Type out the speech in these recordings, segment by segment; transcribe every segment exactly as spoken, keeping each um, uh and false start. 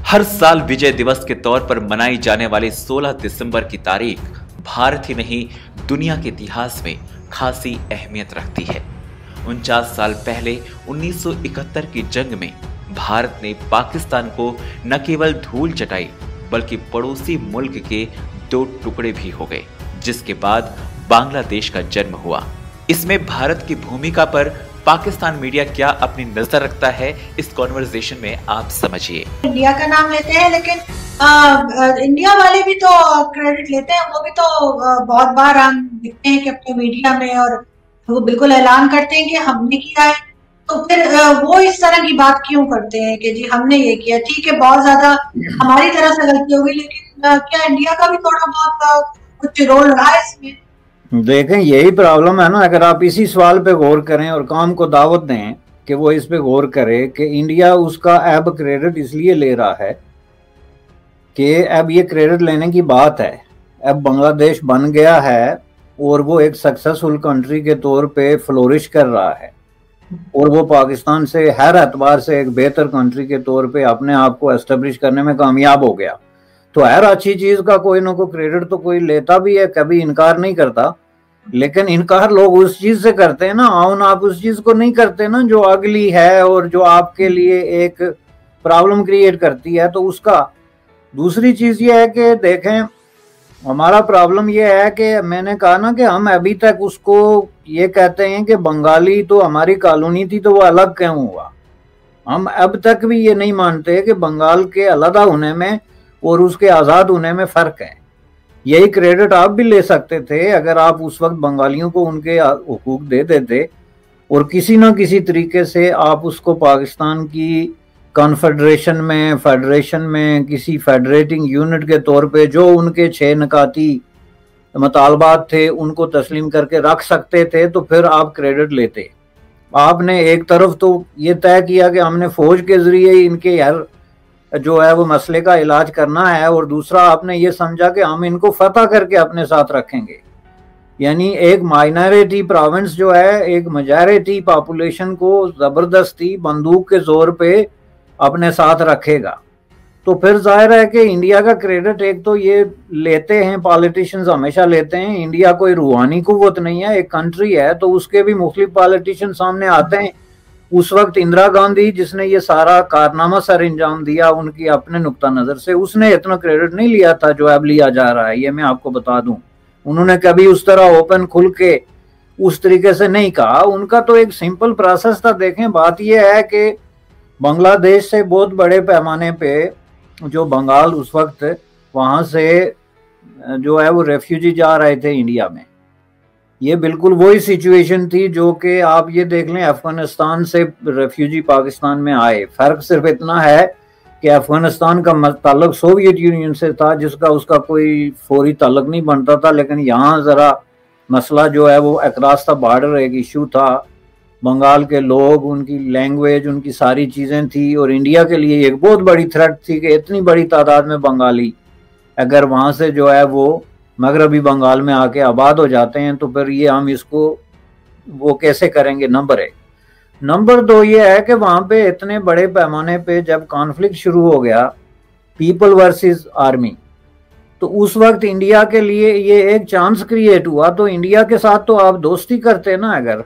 हर साल विजय दिवस के तौर पर मनाई जाने वाली सोलह दिसंबर की तारीख भारत ही नहीं दुनिया के इतिहास में खासी अहमियत रखती है। उनचास साल पहले उन्नीस सौ इकहत्तर की जंग में भारत ने पाकिस्तान को न केवल धूल चटाई बल्कि पड़ोसी मुल्क के दो टुकड़े भी हो गए, जिसके बाद बांग्लादेश का जन्म हुआ। इसमें भारत की भूमिका पर पाकिस्तान मीडिया क्या अपनी नजर रखता है, इस कॉन्वर्सेशन में आप समझिए। इंडिया का नाम लेते हैं, लेकिन आ, आ, इंडिया वाले भी तो क्रेडिट लेते हैं। वो भी तो आ, बहुत बार हम देखते हैं कि अपने मीडिया में, और वो बिल्कुल ऐलान करते हैं कि हमने किया है। तो फिर आ, वो इस तरह की बात क्यों करते हैं कि जी हमने ये किया? ठीक है, बहुत ज्यादा हमारी तरफ से गलती होगी, लेकिन आ, क्या इंडिया का भी थोड़ा बहुत आ, कुछ रोल रहा है इसमें? देखें, यही प्रॉब्लम है ना। अगर आप इसी सवाल पे गौर करें और काम को दावत दें कि वो इस पे गौर करे कि इंडिया उसका अब क्रेडिट इसलिए ले रहा है कि अब ये क्रेडिट लेने की बात है, अब बांग्लादेश बन गया है और वो एक सक्सेसफुल कंट्री के तौर पे फ्लोरिश कर रहा है और वो पाकिस्तान से हर एतबार से एक बेहतर कंट्री के तौर पे अपने आप को एस्टेब्लिश करने में कामयाब हो गया। तो हर अच्छी चीज का कोई ना कोई क्रेडिट तो कोई लेता भी है, कभी इनकार नहीं करता। लेकिन इनकार लोग उस चीज से करते हैं ना, आउन आप उस चीज को नहीं करते ना जो अगली है और जो आपके लिए एक प्रॉब्लम क्रिएट करती है। तो उसका दूसरी चीज ये है कि देखें, हमारा प्रॉब्लम ये है कि मैंने कहा ना कि हम अभी तक उसको ये कहते हैं कि बंगाली तो हमारी कॉलोनी थी तो वो अलग क्यों हुआ। हम अब तक भी ये नहीं मानते कि बंगाल के अलहदा होने में और उसके आज़ाद होने में फ़र्क है। यही क्रेडिट आप भी ले सकते थे अगर आप उस वक्त बंगालियों को उनके हुकूक दे देते और किसी ना किसी तरीके से आप उसको पाकिस्तान की कॉन्फेडरेशन में, फेडरेशन में, किसी फेडरेटिंग यूनिट के तौर पे जो उनके छः नकाती मुतालबात थे उनको तस्लीम करके रख सकते थे, तो फिर आप क्रेडिट लेते। आपने एक तरफ तो ये तय किया कि हमने फ़ौज के ज़रिए इनके हर जो है वो मसले का इलाज करना है, और दूसरा आपने ये समझा कि हम इनको फतह करके अपने साथ रखेंगे। यानी एक माइनॉरिटी प्रोविंस जो है एक मेजॉरिटी पॉपुलेशन को ज़बरदस्ती बंदूक के जोर पे अपने साथ रखेगा। तो फिर जाहिर है कि इंडिया का क्रेडिट एक तो ये लेते हैं, पॉलिटिशियंस हमेशा लेते हैं। इंडिया कोई रूहानी कुव्वत नहीं है, एक कंट्री है, तो उसके भी मुख्तलिफ पॉलिटिशियन सामने आते हैं। उस वक्त इंदिरा गांधी जिसने ये सारा कारनामा सर अंजाम दिया, उनकी अपने नुक्ता नजर से उसने इतना क्रेडिट नहीं लिया था जो अब लिया जा रहा है, ये मैं आपको बता दूं। उन्होंने कभी उस तरह ओपन खुल के उस तरीके से नहीं कहा। उनका तो एक सिंपल प्रोसेस था। देखें, बात यह है कि बांग्लादेश से बहुत बड़े पैमाने पे जो बंगाल उस वक्त वहां से जो है वो रेफ्यूजी जा रहे थे इंडिया में। ये बिल्कुल वही सिचुएशन थी जो कि आप ये देख लें, अफगानिस्तान से रेफ्यूजी पाकिस्तान में आए। फर्क सिर्फ इतना है कि अफगानिस्तान का ताल्लुक सोवियत यूनियन से था जिसका उसका कोई फौरी ताल्लुक नहीं बनता था, लेकिन यहाँ ज़रा मसला जो है वो अक्रॉस द बॉर्डर एक इशू था। बंगाल के लोग, उनकी लैंग्वेज, उनकी सारी चीज़ें थी, और इंडिया के लिए एक बहुत बड़ी थ्रेट थी कि इतनी बड़ी तादाद में बंगाली अगर वहाँ से जो है वो मगरबी बंगाल में आके आबाद हो जाते हैं तो फिर ये हम इसको वो कैसे करेंगे, नंबर एक। नंबर दो ये है कि वहाँ पे इतने बड़े पैमाने पे जब कॉन्फ्लिक्ट शुरू हो गया, पीपल वर्सेस आर्मी, तो उस वक्त इंडिया के लिए ये एक चांस क्रिएट हुआ। तो इंडिया के साथ तो आप दोस्ती करते ना, अगर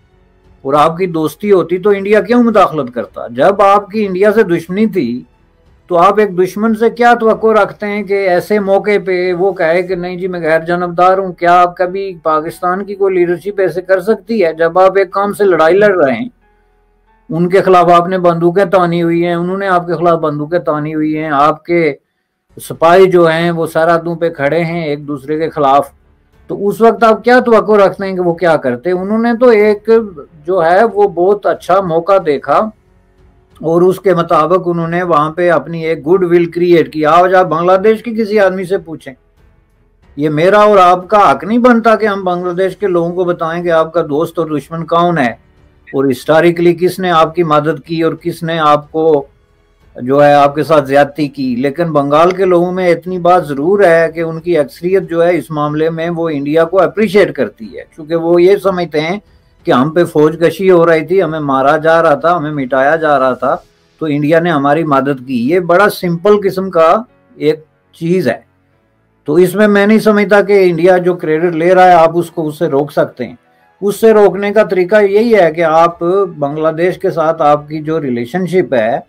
और आपकी दोस्ती होती तो इंडिया क्यों मुदाखलत करता? जब आपकी इंडिया से दुश्मनी थी तो आप एक दुश्मन से क्या तवक्को रखते हैं कि ऐसे मौके पे वो कहे कि नहीं जी मैं गैर जानबदार हूँ? क्या आप कभी पाकिस्तान की कोई लीडरशिप ऐसे कर सकती है? जब आप एक काम से लड़ाई लड़ रहे हैं, उनके खिलाफ आपने बंदूकें तानी हुई हैं, उन्होंने आपके खिलाफ बंदूकें तानी हुई हैं, आपके सिपाही जो हैं वो सरहदों पे खड़े हैं एक दूसरे के खिलाफ, तो उस वक्त आप क्या तवक्को रखते हैं कि वो क्या करते? उन्होंने तो एक जो है वो बहुत अच्छा मौका देखा और उसके मुताबिक उन्होंने वहां पे अपनी एक गुड विल क्रिएट की। आज आप बांग्लादेश के किसी आदमी से पूछें, ये मेरा और आपका हक नहीं बनता कि हम बांग्लादेश के लोगों को बताएं कि आपका दोस्त और दुश्मन कौन है और हिस्टोरिकली किसने आपकी मदद की और किसने आपको जो है आपके साथ ज्यादती की। लेकिन बंगाल के लोगों में इतनी बात जरूर है कि उनकी अक्सरियत जो है इस मामले में वो इंडिया को अप्रिशिएट करती है, क्योंकि वो ये समझते हैं कि हम पे फौज कशी हो रही थी, हमें मारा जा रहा था, हमें मिटाया जा रहा था, तो इंडिया ने हमारी मदद की। ये बड़ा सिंपल किस्म का एक चीज है। तो इसमें मैं नहीं समझता कि इंडिया जो क्रेडिट ले रहा है आप उसको उससे रोक सकते हैं। उससे रोकने का तरीका यही है कि आप बांग्लादेश के साथ आपकी जो रिलेशनशिप है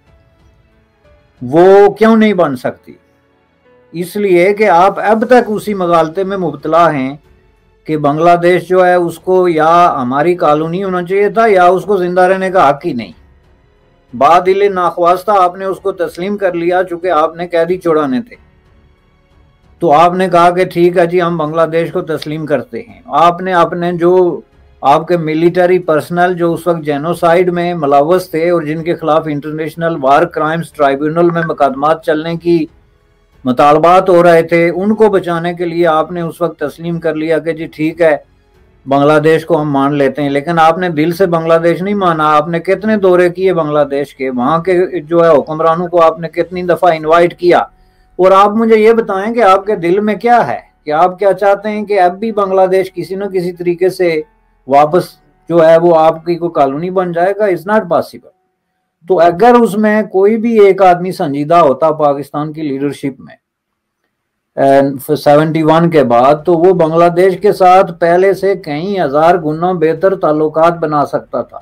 वो क्यों नहीं बन सकती, इसलिए कि आप अब तक उसी मगालते में मुब्तला हैं कि बांग्लादेश जो है उसको या हमारी कॉलोनी होना चाहिए था या उसको जिंदा रहने का हक ही नहीं। बादिल नाख्वास्ता आपने उसको तस्लीम कर लिया, चूंकि आपने कैदी छुड़ाने थे तो आपने कहा कि ठीक है जी हम बांग्लादेश को तस्लीम करते हैं। आपने अपने जो आपके मिलिट्री पर्सनल जो उस वक्त जेनोसाइड में मुलव्वस थे और जिनके खिलाफ इंटरनेशनल वार क्राइम्स ट्राइब्यूनल में मुकदमात चलने की मुतालबात हो रहे थे, उनको बचाने के लिए आपने उस वक्त तस्लीम कर लिया कि जी ठीक है बांग्लादेश को हम मान लेते हैं। लेकिन आपने दिल से बांग्लादेश नहीं माना। आपने कितने दौरे किए बांग्लादेश के, वहां के जो है हुक्मरानों को आपने कितनी दफा इन्वाइट किया। और आप मुझे ये बताएं कि आपके दिल में क्या है, कि आप क्या चाहते हैं कि अब भी बांग्लादेश किसी न किसी तरीके से वापस जो है वो आपकी कोई कॉलोनी बन जाएगा? It's not possible. तो अगर उसमें कोई भी एक आदमी संजीदा होता पाकिस्तान की लीडरशिप में सेवेंटी वन के बाद, तो वो बांग्लादेश के साथ पहले से कई हजार गुना बेहतर ताल्लुकात बना सकता था।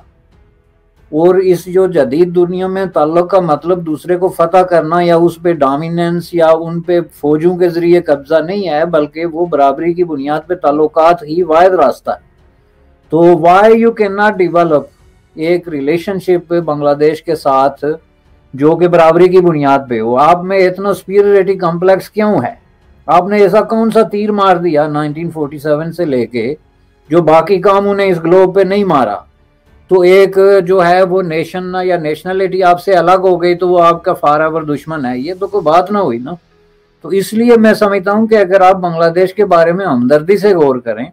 और इस जो जदीद दुनिया में ताल्लुक का मतलब दूसरे को फतह करना या उस पे डोमिनेंस या उन पे फौजों के जरिए कब्जा नहीं है, बल्कि वो बराबरी की बुनियाद पे ताल्लुकात ही वाहिद रास्ता है। तो why you can not develop एक रिलेशनशिप बांग्लादेश के साथ जो कि बराबरी की बुनियाद पे हो? आप में इतना सुपीरियरिटी कॉम्प्लेक्स क्यों है? आपने ऐसा कौन सा तीर मार दिया नाइनटीन फोर्टी सेवन से लेके जो बाकी कामों ने इस ग्लोब पे नहीं मारा? तो एक जो है वो नेशन या नेशनलिटी आपसे अलग हो गई तो वो आपका फॉरएवर दुश्मन है, ये तो कोई बात ना हुई ना। तो इसलिए मैं समझता हूं कि अगर आप बांग्लादेश के बारे में हमदर्दी से गौर करें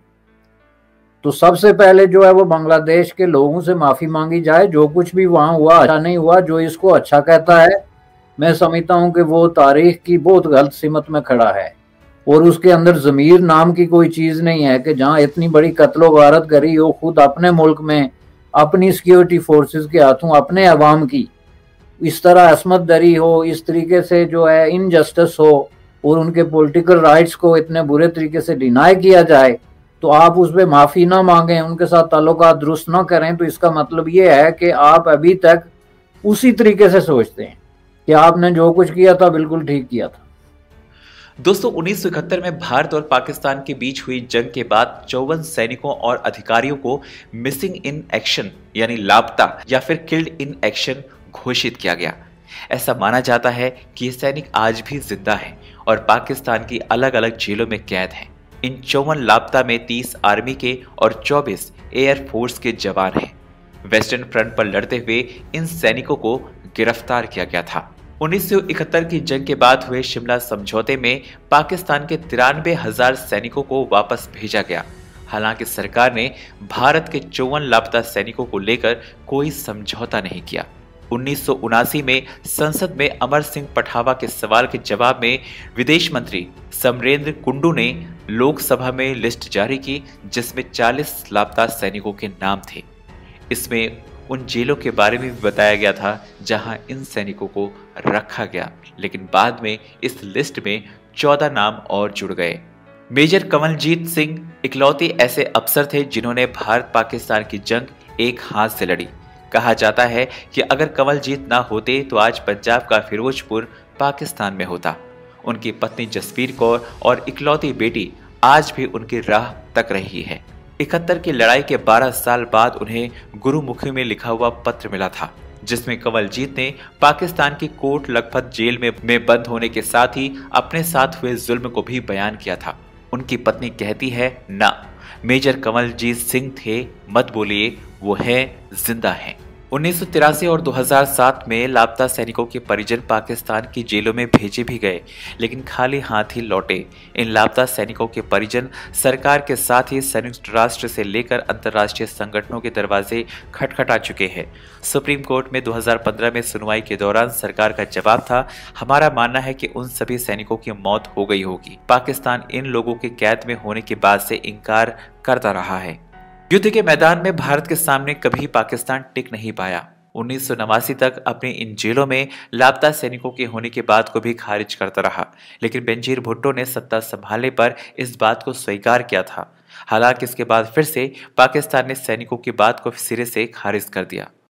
तो सबसे पहले जो है वो बांग्लादेश के लोगों से माफी मांगी जाए। जो कुछ भी वहां हुआ अच्छा नहीं हुआ। जो इसको अच्छा कहता है मैं समझता हूं कि वो तारीख की बहुत गलत सिमत में खड़ा है और उसके अंदर जमीर नाम की कोई चीज नहीं है कि जहां इतनी बड़ी कत्लो गारत करी हो खुद अपने मुल्क में, अपनी सिक्योरिटी फोर्सेस के हाथों, अपने अवाम की इस तरह असमत दरी हो, इस तरीके से जो है इनजस्टिस हो और उनके पॉलिटिकल राइट्स को इतने बुरे तरीके से डिनाई किया जाए, तो आप उस पर माफी ना मांगें, उनके साथ ताल्लुकात दुरुस्त ना करें, तो इसका मतलब ये है कि आप अभी तक उसी तरीके से सोचते हैं कि आपने जो कुछ किया था बिल्कुल ठीक किया था। दोस्तों उन्नीस सौ इकहत्तर में भारत और पाकिस्तान के बीच हुई जंग के बाद चौवन सैनिकों और अधिकारियों को मिसिंग इन एक्शन यानी लापता या फिर किल्ड इन एक्शन घोषित किया गया। ऐसा माना जाता है कि ये सैनिक आज भी जिंदा हैं और पाकिस्तान की अलग अलग जेलों में कैद हैं। इन चौवन लापता में तीस आर्मी के और चौबीस एयर फोर्स के जवान हैं। वेस्टर्न फ्रंट पर लड़ते हुए इन सैनिकों को गिरफ्तार किया गया था। उन्नीस सौ इकहत्तर की जंग के बाद हुए शिमला समझौते में पाकिस्तान के तिरानवे हजार सैनिकों को वापस भेजा गया। हालांकि सरकार ने भारत के चौवन लापता सैनिकों को लेकर कोई समझौता नहीं किया। उन्नीस सौ उनासी में संसद में अमर सिंह पठावा के सवाल के जवाब में विदेश मंत्री समरेंद्र कुंडू ने लोकसभा में लिस्ट जारी की जिसमें चालीस लापता सैनिकों के नाम थे। इसमें उन जेलों के बारे में भी बताया गया था जहां इन सैनिकों को रखा गया, लेकिन बाद में इस लिस्ट में चौदह नाम और जुड़ गए। मेजर कमलजीत सिंह इकलौते ऐसे अफसर थे जिन्होंने भारत पाकिस्तान की जंग एक हाथ से लड़ी। कहा जाता है कि अगर कमलजीत ना होते तो आज पंजाब का फिरोजपुर पाकिस्तान में होता। उनकी पत्नी जसवीर कौर और इकलौती बेटी आज भी उनकी राह तक रही है। इकहत्तर की लड़ाई के बारह साल बाद उन्हें गुरुमुखी में लिखा हुआ पत्र मिला था जिसमें कमलजीत ने पाकिस्तान की कोट लखपत जेल में, में बंद होने के साथ ही अपने साथ हुए जुल्म को भी बयान किया था। उनकी पत्नी कहती है, ना, मेजर कमलजीत सिंह थे, मत बोलिए, वो है, जिंदा हैं। उन्नीस सौ तिरासी और दो हज़ार सात में लापता सैनिकों के परिजन पाकिस्तान की जेलों में भेजे भी गए, लेकिन खाली हाथ ही लौटे। इन लापता सैनिकों के परिजन सरकार के साथ ही संयुक्त राष्ट्र से लेकर अंतर्राष्ट्रीय संगठनों के दरवाजे खटखटा चुके हैं। सुप्रीम कोर्ट में दो हज़ार पंद्रह में सुनवाई के दौरान सरकार का जवाब था, हमारा मानना है कि उन सभी सैनिकों की मौत हो गई होगी। पाकिस्तान इन लोगों के कैद में होने की बात से इनकार करता रहा है। युद्ध के मैदान में भारत के सामने कभी पाकिस्तान टिक नहीं पाया। उन्नीस सौ नवासी तक अपनी इन जेलों में लापता सैनिकों के होने की बात को भी खारिज करता रहा, लेकिन बेनजीर भुट्टो ने सत्ता संभालने पर इस बात को स्वीकार किया था। हालांकि इसके बाद फिर से पाकिस्तान ने सैनिकों की बात को सिरे से खारिज कर दिया।